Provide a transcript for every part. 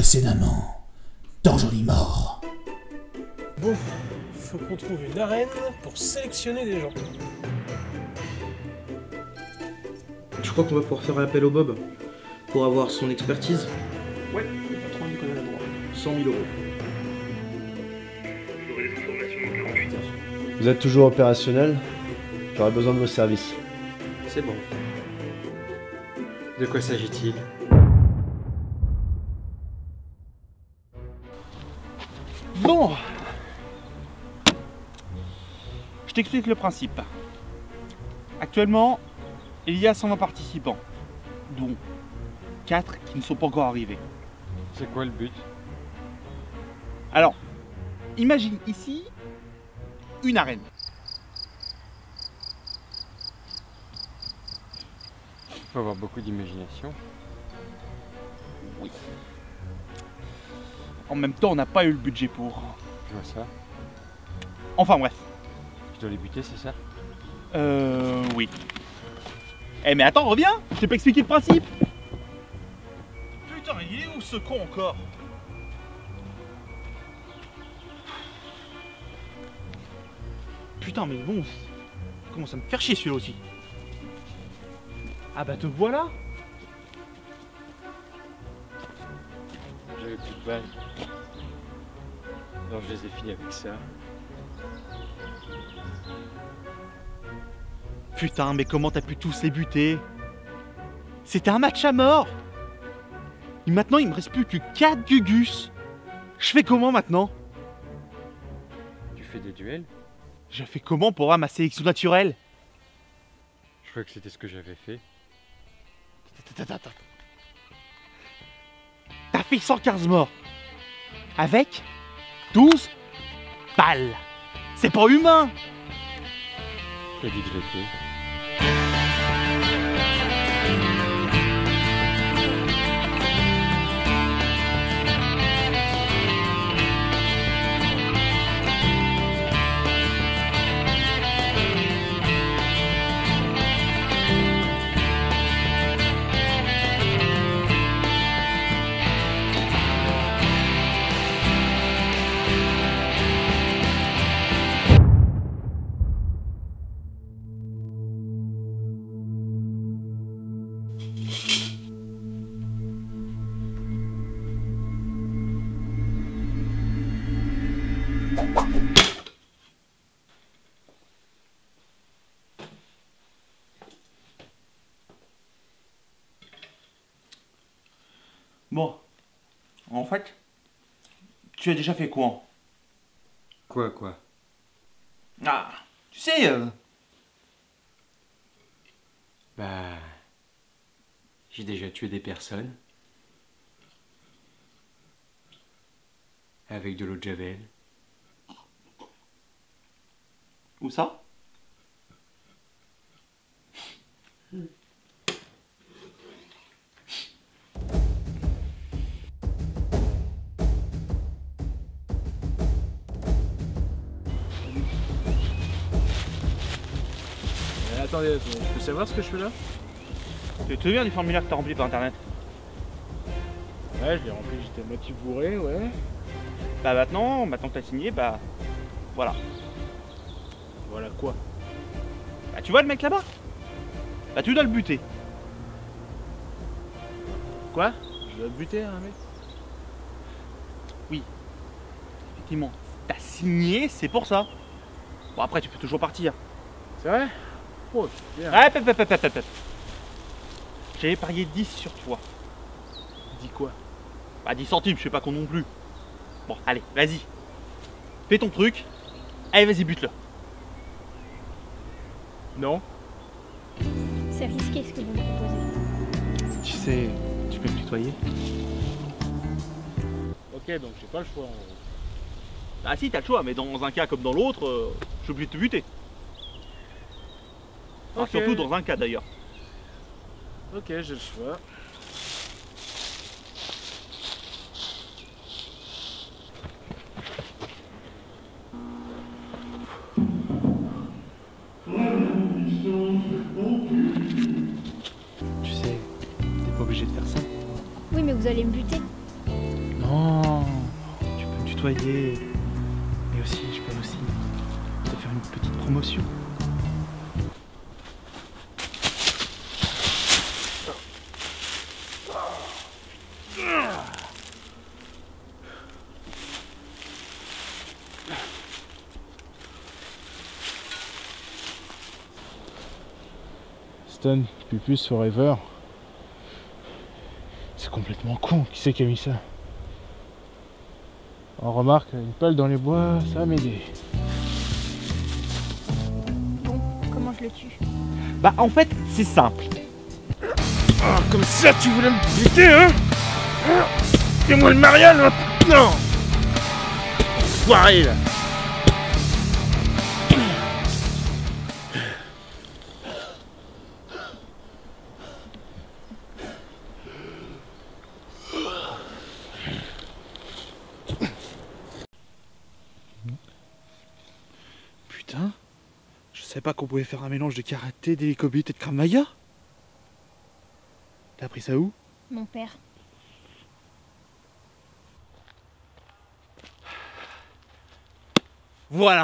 Précédemment, dans Joli Mort. Bon, faut qu'on trouve une arène pour sélectionner des gens. Je crois qu'on va pouvoir faire appel au Bob pour avoir son expertise. Ouais, le patron Nicolas Labroix. 100 000 €. J'aurai les informations en 48 heures. Vous êtes toujours opérationnel? J'aurais besoin de vos services. C'est bon. De quoi s'agit-il? Bon, je t'explique le principe. Actuellement, il y a 120 participants, dont 4 qui ne sont pas encore arrivés. C'est quoi le but? Alors, imagine ici une arène. Faut avoir beaucoup d'imagination. Oui. En même temps, on n'a pas eu le budget pour. Je vois ça. Enfin bref. Je dois les buter, c'est ça? Oui. Eh mais attends, reviens, je t'ai pas expliqué le principe. Putain, il est où ce con encore? Putain, mais bon, comment ça me faire chier celui-là aussi. Ah bah te voilà. J'avais plus de balles. Alors je les ai finis avec ça. Putain, mais comment t'as pu tous les buter? C'était un match à mort. Et maintenant, il me reste plus que 4 Gugus. Je fais comment maintenant? Tu fais des duels? Je fais comment pour avoir ma sélection naturelle? Je crois que c'était ce que j'avais fait. T'as fait 115 morts. Avec 12 balles. C'est pas humain. Qui a dit que je l'étais? Bon, en fait, tu as déjà fait quoi? Quoi? Ah, tu sais, Bah... J'ai déjà tué des personnes. Avec de l'eau de javel. où ça? Attendez, je peux savoir ce que je fais là? Tu te souviens du formulaire que t'as rempli par internet? Ouais, je l'ai rempli, j'étais à moitié bourré, ouais. Bah maintenant que t'as signé, bah voilà. Voilà quoi? Bah tu vois le mec là-bas? Bah tu dois le buter. Quoi? Je dois te buter, un mec? Oui. Effectivement, t'as signé, c'est pour ça. Bon après tu peux toujours partir. C'est vrai? Oh, c'est bien. Ouais, pep. J'avais parié 10 sur toi. Dis quoi? Bah 10 centimes, je sais pas con non plus. Bon, allez, vas-y. Fais ton truc. Allez, vas-y, bute-le. Non? C'est risqué ce que vous me proposez. Tu sais, tu peux me tutoyer? Ok, donc j'ai pas le choix en gros. Ah si, t'as le choix, mais dans un cas comme dans l'autre, je suis obligé de te buter. Enfin, Ok. surtout dans un cas d'ailleurs. Ok, j'ai le choix. Tu sais, t'es pas obligé de faire ça. Oui, mais vous allez me buter. Non, tu peux me tutoyer. Et aussi, je peux aussi te faire une petite promotion. Stone, Pupus Forever. C'est complètement con, qui c'est qui a mis ça? On remarque une pelle dans les bois, ça va m'aider. Bon, comment je le tue? Bah en fait, c'est simple. Ah, comme ça tu voulais me buter, hein? C'est moi le Marianne, hein? Non! Foiré là! Putain, je savais pas qu'on pouvait faire un mélange de karaté, d'hélicobite et de Krav Maga. T'as appris ça où? Mon père. Voilà.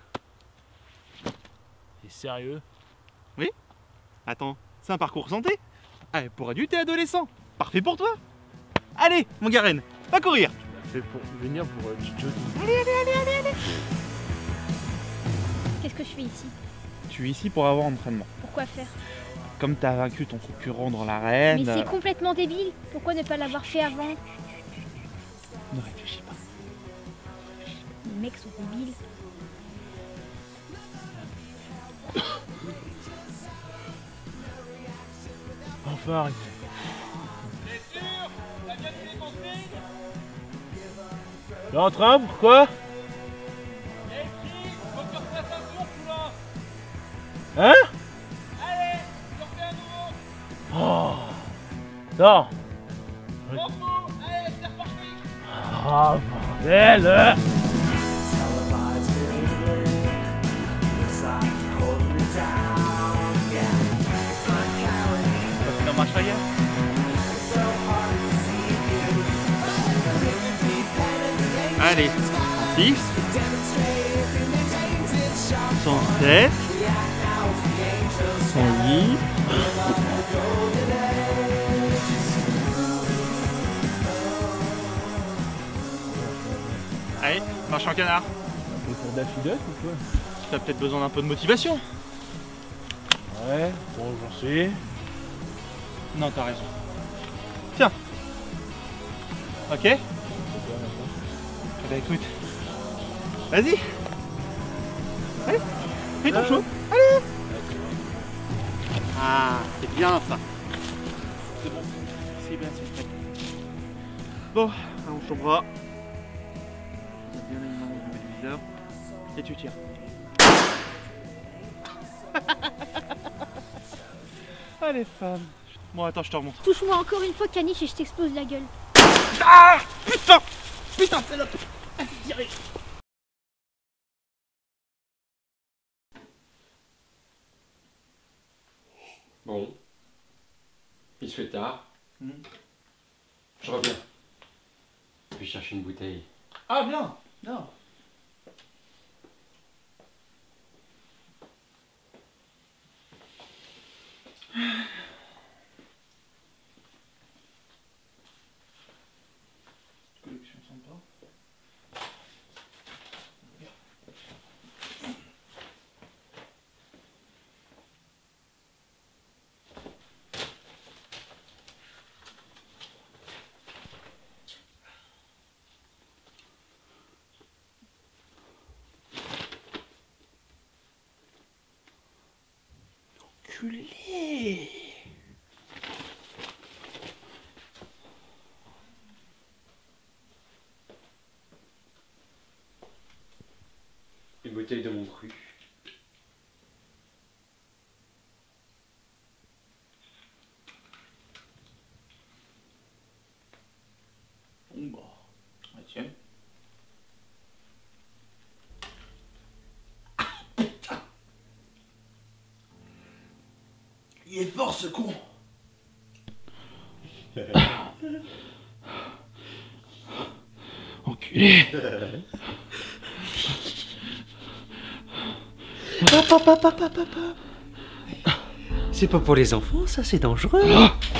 T'es sérieux? Attends, c'est un parcours santé. Ah, pour adulte et adolescent. Parfait pour toi. Allez, mon Garen, va courir. Fait pour venir pour du jogging. Qu'est-ce que je fais ici? Tu es ici pour avoir un entraînement. Pourquoi faire? Comme t'as vaincu ton concurrent dans l'arène... Mais c'est complètement débile. Pourquoi ne pas l'avoir fait avant? Ne réfléchis pas. Les mecs sont débiles. Enfin arrivé. T'es en train, pourquoi? Hein? Oh! Attends! Ah, bordel! Dans marche arrière. Allez, 106, 107, 108. Allez, marche en canard. T'es pour Daffy ou quoi? T'as peut-être besoin d'un peu de motivation. Ouais, bon, j'en suis. Non, t'as raison. Tiens. Ok. Eh bah écoute. Vas-y. Allez. Fais ton show. Allez. Ah, c'est bien ça. C'est bon. C'est bien, c'est prêt. Bon, allonge ton bras. Bien évidemment, je mets le viseur. Et tu tires. Allez, femme. Bon, attends, je te remonte. Touche-moi encore une fois, Caniche, et je t'explose la gueule. Ah, putain. Putain, salope. Ah, c'est tiré. Bon. Il se fait tard. Je reviens. Je vais chercher une bouteille. Ah, bien. Bien. Collection sympa. Enculé. Une bouteille de mon cru. Bon bah, tiens. Ah putain. Il est fort ce con. enculé. C'est pas pour les enfants, ça, c'est dangereux. Ah,